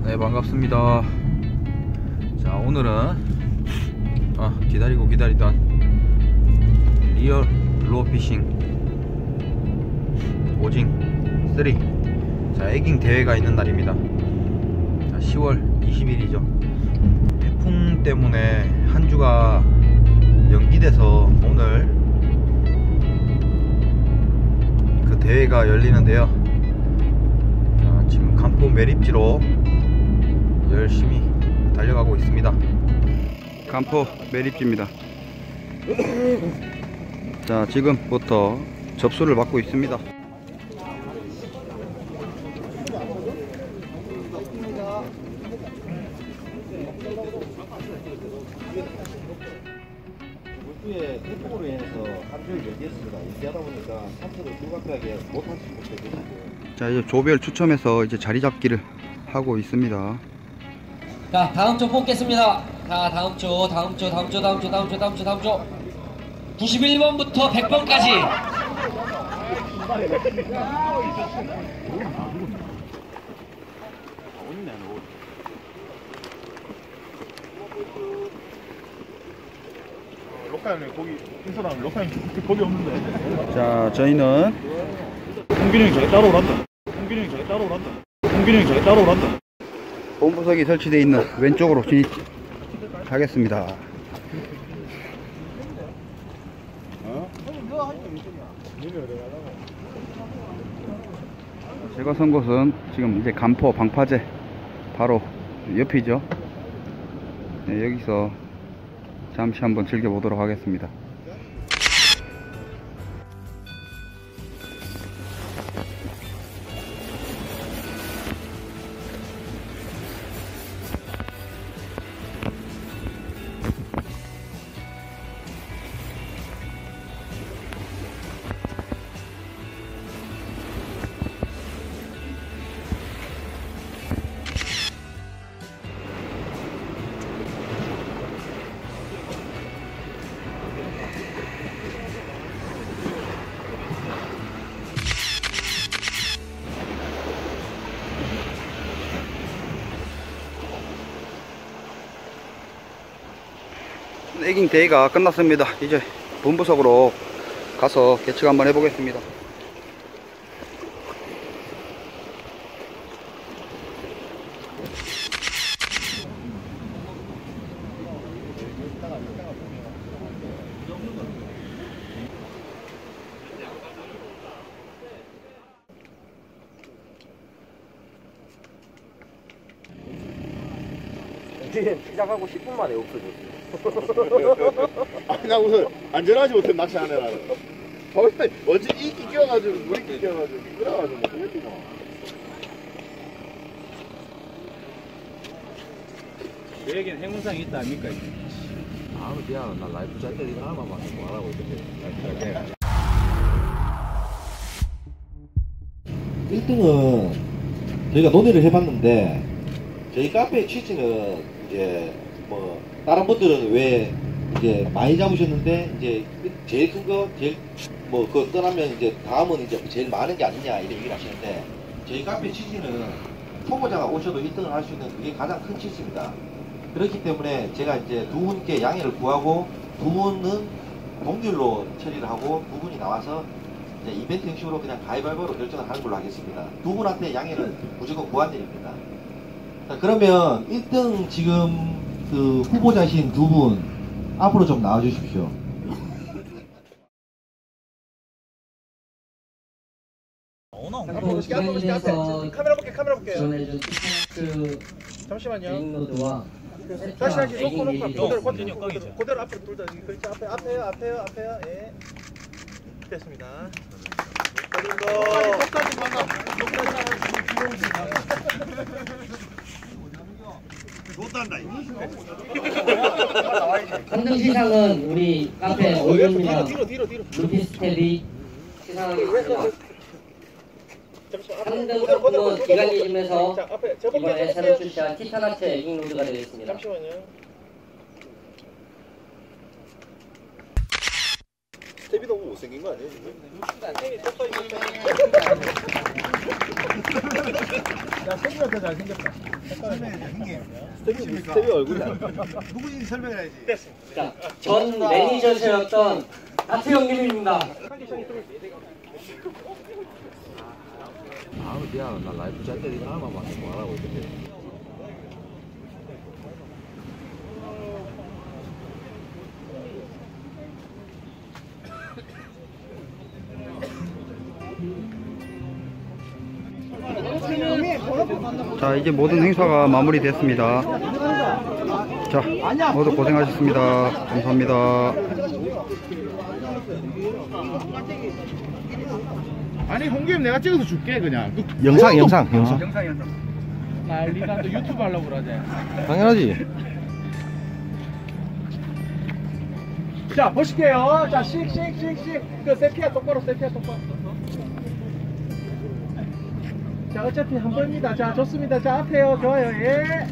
네, 반갑습니다. 자, 오늘은 기다리고 기다리던 리얼 루어피싱 오징 3 자, 에깅 대회가 있는 날입니다. 자, 10월 20일이죠 태풍 때문에 한 주가 연기돼서 오늘 그 대회가 열리는데요. 자, 지금 간포 매립지로 열심히 달려가고 있습니다. 간포 매립지입니다. 자, 지금부터 접수를 받고 있습니다. 물주의 태풍으로 인해서 함정이 연기했습니다. 연기하다 보니까 참석을 불가피하게 못할 수 있습니다. 자, 이제 조별 추첨해서 이제 자리 잡기를 하고 있습니다. 자, 다음 주 뽑겠습니다. 자, 다음 주 91번부터 100번까지. 로카님 거기 인사랑 로카님 거기 없는데. 자, 저희는 홍빈이 형이 저기 따라오란다. 홍빈이 형이 저기 따라오란다. 홍빈이 형이 저기 따라오란다. 본부석이 설치되어 있는 왼쪽으로 진입하겠습니다. 제가 선 곳은 지금 이제 간포 방파제 바로 옆이죠. 네, 여기서 잠시 한번 즐겨보도록 하겠습니다. 에깅 대회가 끝났습니다. 이제 본부석으로 가서 개측 한번 해보겠습니다. 시작하고 10분 만에 없어졌어요. 아니 나 우선 안전하지 못해 낚시 안 해라. 어제 이끼 껴가지고 물이 껴가지고 그래가지고 못했구나. 너에겐 행운상이 있다 아닙니까? 아무 미안, 나 라이프 자켓 이거 하나만 말하고 있는데. 1등은 저희가 논의를 해봤는데 저희 카페 취지는 이제 뭐 다른 분들은 왜 이제 많이 잡으셨는데 이제 제일 큰 거 제일 뭐 그거 떠나면 이제 다음은 이제 제일 많은 게 아니냐 이런 얘기를 하시는데 저희 카페 취지는 초보자가 오셔도 1등을 할 수 있는 그게 가장 큰 취지입니다. 그렇기 때문에 제가 이제 두 분께 양해를 구하고 두 분은 동률로 처리를 하고 두 분이 나와서 이제 이벤트 형식으로 그냥 가위바위보로 결정을 하는 걸로 하겠습니다. 두 분한테 양해는 무조건 구한드립니다. 자, 그러면 1등 지금 그 후보자신 두 분 앞으로 좀 나와 주십시오. 카메라 볼게. 전해준 티셔츠 잠시만요. 에잉로드와 다시 놓고 요. 그대로 앞으로 둘 다 그렇지 앞에요. 예. 됐습니다. 못한다 이거. 3등 시상은 우리 카페 올림이랑 뒤로. 루피스텝이 시상하겠습니다. 3등 상품은 기간리즘에서 이번에 새로 출시한 티타나체 에깅로드가 되겠습니다. 잠시만요. 스텝이 너무 못생긴 거 아니에요 지금? 야, 생각보다 잘생겼다. 스텝이 얼굴이 안 누구인지 설명해야지. 자, 전 매니저셨던 나태영 님입니다. 아, 미안. 나 라이프 짤 때 이거 하나만 봤어. 뭐 하라고 이렇게. 자, 이제 모든 행사가 마무리됐습니다. 자, 모두 고생하셨습니다. 감사합니다. 아니 홍기님 내가 찍어서 줄게 그냥. 영상. 난리가 또 유튜브 하려고 그러지. 당연하지. 자 보실게요. 자 씩. 그 세피아 똑바로. 자 어차피 한 번입니다. 자 좋습니다. 자 앞에요. 좋아요. 예.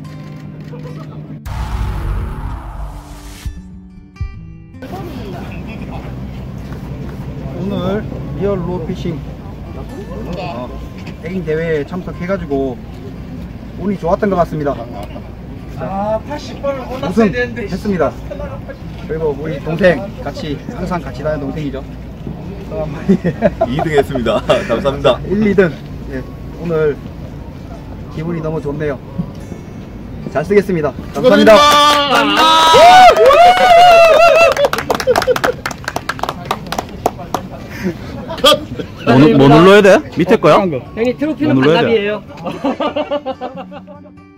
오늘 리얼로 피싱 애인 대회에 참석해가지고 운이 좋았던 것 같습니다. 아 80번을 올랐어야 되는데. 우승했습니다. 그리고 우리 동생 같이 항상 같이 다니는 동생이죠. 2등 했습니다. 감사합니다. 1, 2등. 예, 오늘 기분이 너무 좋네요. 잘 쓰겠습니다. 감사합니다. 뭐 눌러야 돼? 밑에 거야? 형님 트로피는 뭐 눌러야 돼? 반납이에요.